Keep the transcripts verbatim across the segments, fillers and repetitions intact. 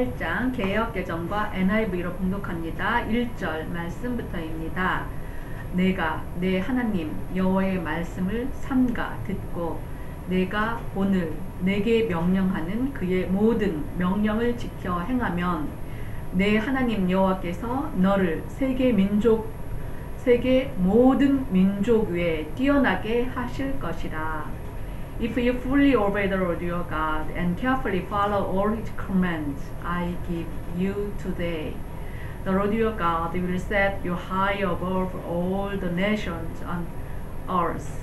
팔 장 개역개정과 엔 아이 브이로 봉독합니다. 일 절 말씀부터입니다. 내가 내 하나님 여호와의 말씀을 삼가 듣고 내가 오늘 내게 명령하는 그의 모든 명령을 지켜 행하면 내 하나님 여호와께서 너를 세계 민족 세계 모든 민족 위에 뛰어나게 하실 것이라. If you fully obey the Lord your God and carefully follow all His commands I give you today, the Lord your God will set you high above all the nations on earth.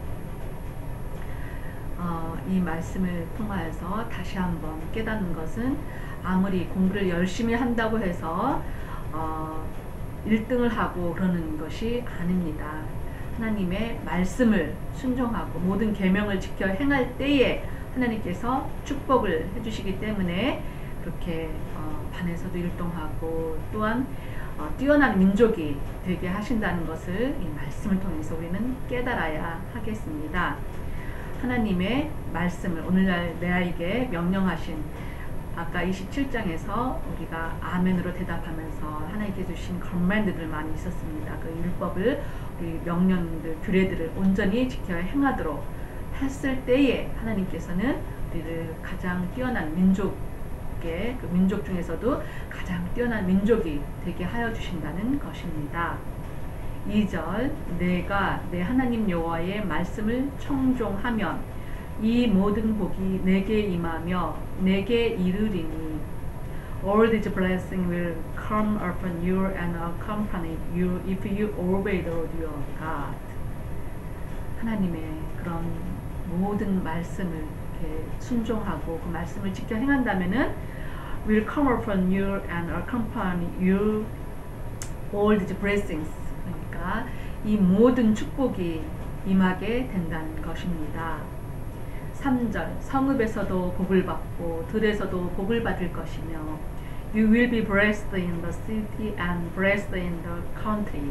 어, 이 말씀을 통하여서 다시 한번 깨닫는 것은 아무리 공부를 열심히 한다고 해서 어, 일 등을 하고 그러는 것이 아닙니다. 하나님의 말씀을 순종하고 모든 계명을 지켜 행할 때에 하나님께서 축복을 해주시기 때문에 그렇게 어, 반에서도 일동하고 또한 어, 뛰어난 민족이 되게 하신다는 것을 이 말씀을 통해서 우리는 깨달아야 하겠습니다. 하나님의 말씀을 오늘날 내아에게 명령하신 아까 이십칠 장에서 우리가 아멘으로 대답하면서 하나님께 주신 커맨드들 많이 있었습니다. 그 율법을 우리 명령들 규례들을 온전히 지켜 행하도록 했을 때에 하나님께서는 우리를 가장 뛰어난 민족의 그 민족 중에서도 가장 뛰어난 민족이 되게 하여 주신다는 것입니다. 이 절 내가 내 하나님 여호와의 말씀을 청종하면 이 모든 복이 내게 임하며 내게 이르리니 all these blessings will come upon you and accompany you if you obey the Lord your God. 하나님의 그런 모든 말씀을 이렇게 순종하고 그 말씀을 지켜 행한다면은 will come upon you and accompany you all these blessings. 그러니까 이 모든 축복이 임하게 된다는 것입니다. 삼 절 성읍에서도 복을 받고 들에서도 복을 받을 것이며 You will be blessed in the city and blessed in the country.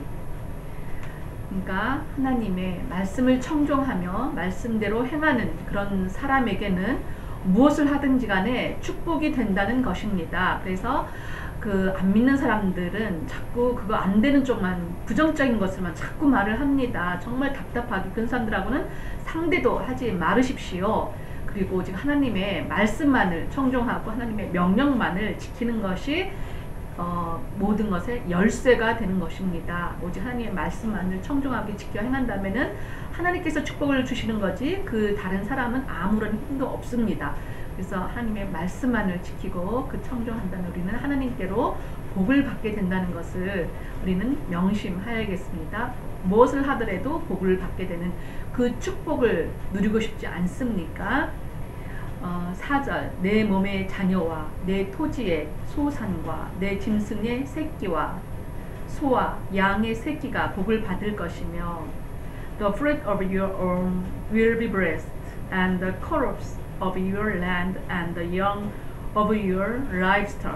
그러니까 하나님의 말씀을 청종하며 말씀대로 행하는 그런 사람에게는 무엇을 하든지 간에 축복이 된다는 것입니다. 그래서 그 안 믿는 사람들은 자꾸 그거 안 되는 쪽만 부정적인 것을만 자꾸 말을 합니다. 정말 답답하게 그런 사람들하고는 상대도 하지 말으십시오. 그리고 오직 하나님의 말씀만을 청종하고 하나님의 명령만을 지키는 것이 어, 모든 것의 열쇠가 되는 것입니다. 오직 하나님의 말씀만을 청종하게 지켜 행한다면은 하나님께서 축복을 주시는 거지 그 다른 사람은 아무런 힘도 없습니다. 그래서 하나님의 말씀만을 지키고 그 청종한다면 우리는 하나님께로 복을 받게 된다는 것을 우리는 명심하야겠습니다. 무엇을 하더라도 복을 받게 되는 그 축복을 누리고 싶지 않습니까? 어, 사 절 내 몸의 자녀와 내 토지의 소산과 내 짐승의 새끼와 소와 양의 새끼가 복을 받을 것이며 The fruit of your womb will be blessed and the crops of your land and the young of your livestock,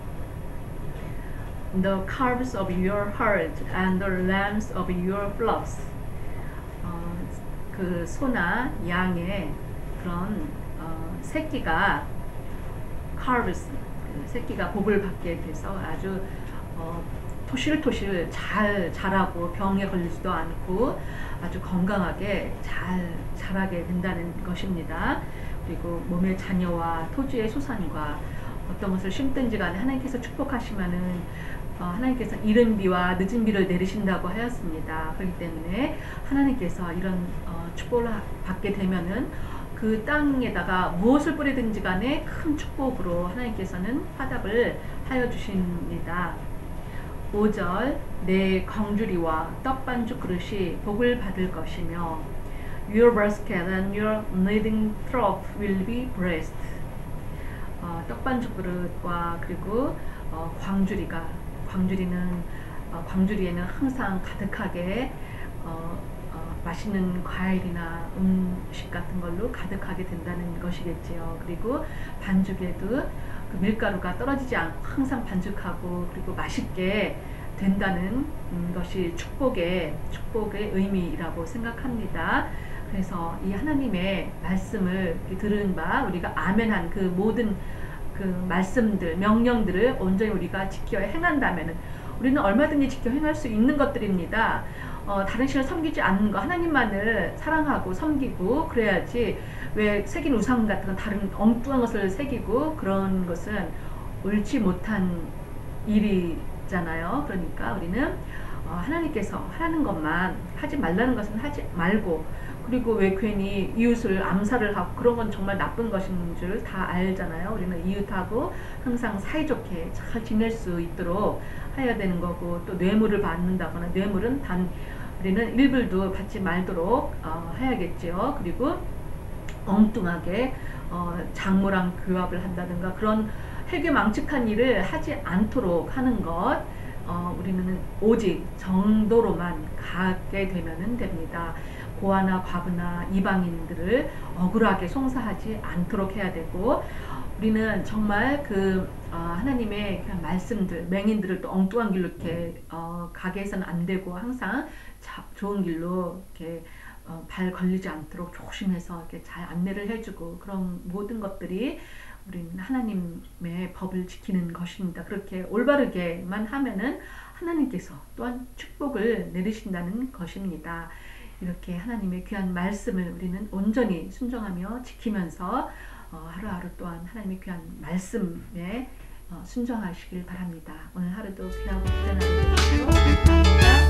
the calves of your herd and the lambs of your flocks. 어, 그 소나 양의 그런 어, 새끼가 calves, 그 새끼가 복을 받게 돼서 아주 어, 토실토실 잘 자라고 병에 걸리지도 않고 아주 건강하게 잘 자라게 된다는 것입니다. 그리고 몸의 자녀와 토지의 소산과 어떤 것을 심든지 간에 하나님께서 축복하시면은 어, 하나님께서 이른 비와 늦은 비를 내리신다고 하였습니다. 그렇기 때문에 하나님께서 이런 어, 축복을 받게 되면은 그 땅에다가 무엇을 뿌리든지 간에 큰 축복으로 하나님께서는 화답을 하여 주십니다. 오 절 내 광주리와 떡반죽 그릇이 복을 받을 것이며 Your basket and your kneading trough will be blessed. 어, 떡반죽 그릇과 그리고 어, 광주리가 광주리는 어, 광주리에는 항상 가득하게 어, 어, 맛있는 과일이나 음식 같은 걸로 가득하게 된다는 것이겠지요. 그리고 반죽에도 그 밀가루가 떨어지지 않고 항상 반죽하고 그리고 맛있게 된다는 음, 것이 축복의 축복의 의미라고 생각합니다. 그래서 이 하나님의 말씀을 들은 바 우리가 아멘한 그 모든 그 말씀들, 명령들을 온전히 우리가 지켜 행한다면은 우리는 얼마든지 지켜 행할 수 있는 것들입니다. 어, 다른 신을 섬기지 않는 거, 하나님만을 사랑하고 섬기고 그래야지. 왜 새긴 우상 같은 건 다른 엉뚱한 것을 새기고 그런 것은 옳지 못한 일이잖아요. 그러니까 우리는 어, 하나님께서 하라는 것만 하지 말라는 것은 하지 말고, 그리고 왜 괜히 이웃을 암살을 하고 그런 건 정말 나쁜 것인 줄 다 알잖아요. 우리는 이웃하고 항상 사이좋게 잘 지낼 수 있도록 해야 되는 거고, 또 뇌물을 받는다거나, 뇌물은 단 우리는 일불도 받지 말도록 어, 해야겠죠. 그리고 엉뚱하게 어, 장모랑 교합을 한다든가 그런 해괴망측한 일을 하지 않도록 하는 것, 어, 우리는 오직 정도로만 가게 되면 됩니다. 고아나 과부나 이방인들을 억울하게 송사하지 않도록 해야 되고, 우리는 정말 그 어, 하나님의 그냥 말씀들, 맹인들을 또 엉뚱한 길로 이렇게 어, 가게 해서는 안 되고, 항상 자, 좋은 길로 이렇게 어, 발 걸리지 않도록 조심해서 이렇게 잘 안내를 해주고, 그런 모든 것들이 우리는 하나님의 법을 지키는 것입니다. 그렇게 올바르게만 하면은 하나님께서 또한 축복을 내리신다는 것입니다. 이렇게 하나님의 귀한 말씀을 우리는 온전히 순종하며 지키면서 어, 하루하루 또한 하나님의 귀한 말씀에 어, 순종하시길 바랍니다. 오늘 하루도 귀하고 귀한 하루 되시고 감사합니다.